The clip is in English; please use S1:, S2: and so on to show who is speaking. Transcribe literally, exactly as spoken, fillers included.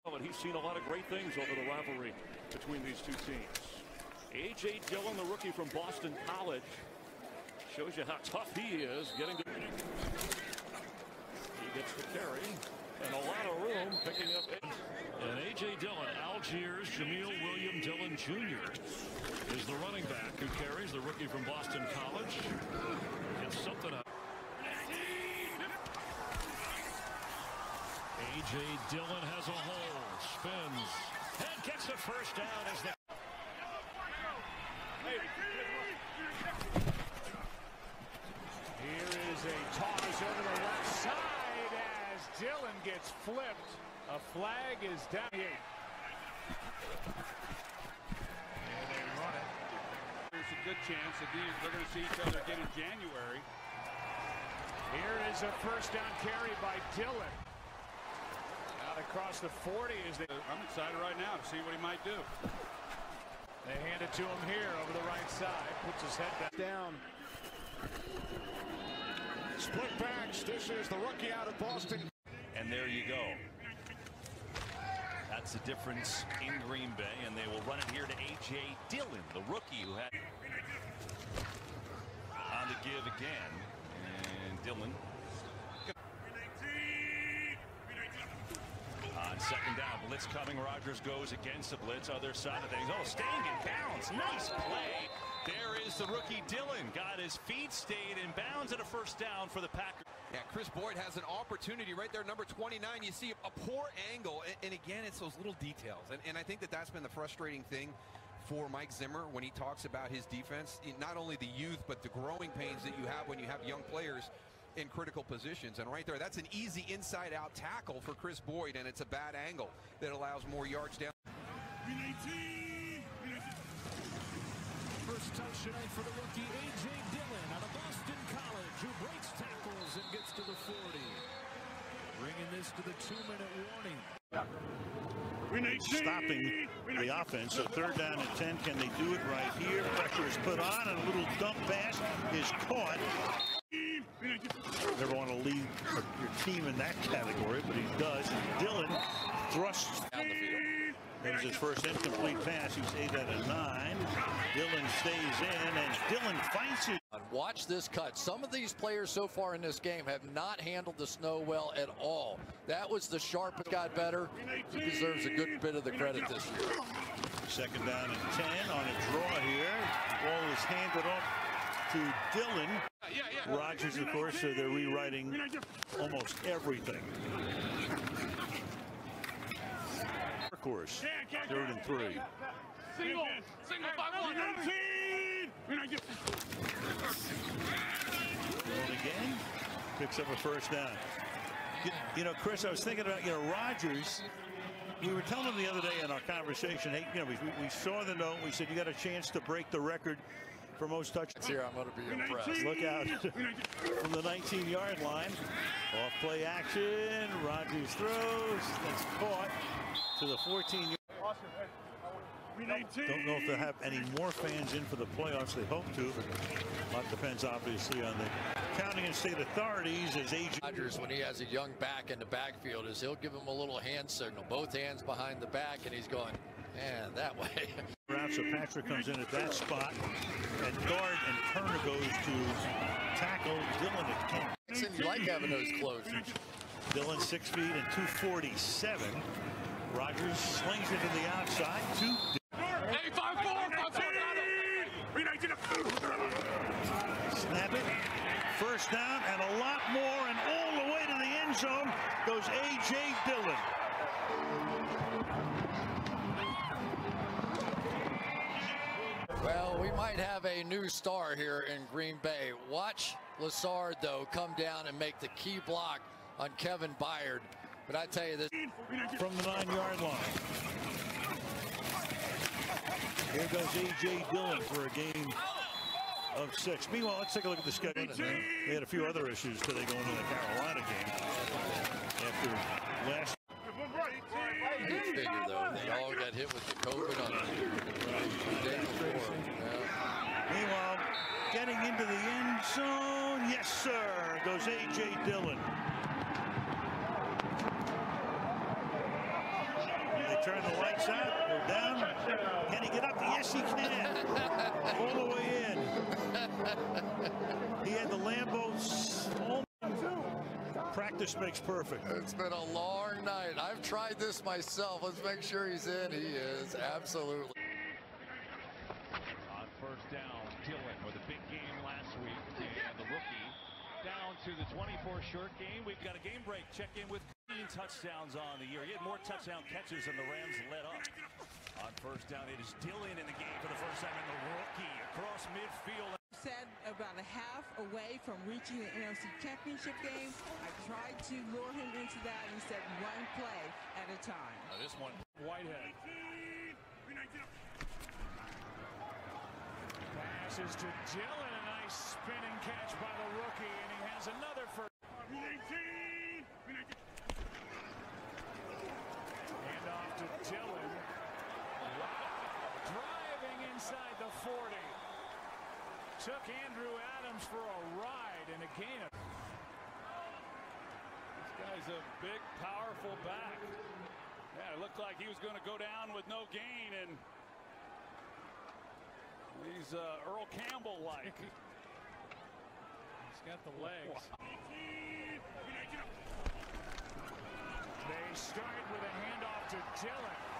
S1: And he's seen a lot of great things over the rivalry between these two teams. A J Dillon, the rookie from Boston College, shows you how tough he is getting to. He gets the carry and a lot of room picking up. And A J Dillon, Algiers, Jamil William Dillon Junior is the running back who carries the rookie from Boston College. Gets something up. A J Dillon has a hole, spins, and gets a first down as the.
S2: Here is a toss over the left side as Dillon gets flipped. A flag is down. And they run it.
S3: There's a good chance that these, they're going to see each other again in January.
S2: Here is a first down carry by Dillon. Out across the forty is the.
S3: I'm excited right now to see what he might do.
S2: They hand it to him here over the right side. Puts his head back down.
S4: Split backs. This is the rookie out of Boston.
S1: And there you go. That's the difference in Green Bay, and they will run it here to A J Dillon, the rookie who had on the give again. And Dillon on second down, blitz coming. Rodgers goes against the blitz. Other side of things. Oh, staying in bounds. Nice play. There is the rookie Dillon. Got his feet, stayed in bounds, and a first down for the Packers.
S5: Yeah, Chris Boyd has an opportunity right there, number twenty-nine. You see a poor angle, and, and again, it's those little details. And, and I think that that's been the frustrating thing for Mike Zimmer when he talks about his defense. Not only the youth, but the growing pains that you have when you have young players in critical positions. And right there, that's an easy inside-out tackle for Chris Boyd, and it's a bad angle that allows more yards down.
S2: First touch tonight for the rookie A J Dillon out of Boston College, who breaks tackles and gets to the forty. Bringing this to the two-minute warning.
S6: Stopping the offense. So third down and ten. Can they do it right here? Pressure is put on, and a little dump pass is caught. Never want to lead your team in that category, but he does. Dillon thrusts
S5: Down the field.
S6: That was his first incomplete pass. He's eight out of nine. Dillon stays in, and Dillon fights it.
S7: Watch this cut. Some of these players so far in this game have not handled the snow well at all. That was the sharpest. Got better. He deserves a good bit of the credit this year.
S6: Second down and ten on a draw here. Ball is handed off to Dillon.
S3: Yeah, yeah.
S6: Rodgers, of course, so they're rewriting almost everything. Of course, third and three.
S3: Single, single, five, one.
S6: Going again, picks up a first down. You, you know, Chris, I was thinking about, you know, Rodgers. We were telling him the other day in our conversation, hey, you know, we, we saw the note. We said you got a chance to break the record for most touchdowns.
S7: Here, I'm going to be impressed.
S6: Look out from the nineteen yard line. Off play action. Rodgers throws. That's caught to the fourteen yard. Don't know if they'll have any more fans in for the playoffs. They hope to. But a lot depends, obviously, on the county and state authorities. As A J
S7: Rodgers, when he has a young back in the backfield, is he'll give him a little hand signal. Both hands behind the back, and he's going, man, that way.
S6: So Patrick comes in at that spot. And guard and Turner goes to tackle Dillon again.
S7: You like having those close.
S6: Dillon six feet and two forty-seven. Rodgers slings it to the outside. Two.
S3: Hey, five, four, five, four,
S6: Snap it. First down and a lot more, and all the way to the end zone goes A J Dillon.
S7: Well, we might have a new star here in Green Bay. Watch Lassard, though, come down and make the key block on Kevin Byard. But I tell you this.
S6: From the nine yard line. Here goes A J Dillon for a game of six. Meanwhile, let's take a look at the schedule. They had a few other issues today going into the Carolina game. After last.
S7: Good figure, though. They all got hit with the COVID on the day before. Yeah.
S6: Meanwhile, getting into the end zone. Yes, sir. Goes A J Dillon. turn the lights out. Go down. Can he get up? Yes, he can. All the way in. He had the Lambos. Practice makes perfect.
S7: It's been a long night. I've tried this myself. Let's make sure he's in. He is, absolutely.
S2: On first down, Dillon with a big game last week. And the rookie down to the twenty-four short game. We've got a game break. Check in with fifteen touchdowns on the year. He had more touchdown catches than the Rams led up. On first down, it is Dillon in the game for the first time, and the rookie across midfield.
S8: Said about a half away from reaching the N F C Championship game. I tried to lure him into that, and he said one play at a time.
S2: Now this one, Whitehead. Passes to Dillon, a nice spinning catch by the rookie, and he has another first. Hand off to Dillon. Wow. Driving inside the forty. Took Andrew Adams for a ride and a gain of. This guy's a big, powerful back. Yeah, it looked like he was going to go down with no gain, and he's uh, Earl Campbell-like. He's got the legs. They start with a handoff to Dillon.